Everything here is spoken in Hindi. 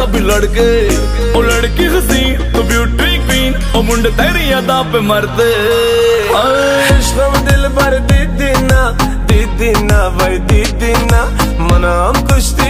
सभी लड़के, ओ लड़की हसीन तो ब्यूटी क्वीन, ओ मुंडे तेरी यादा पे मरते। इश्क़ दिल भर दीदी ना भाई दीदी ना, मना हम कुश्ती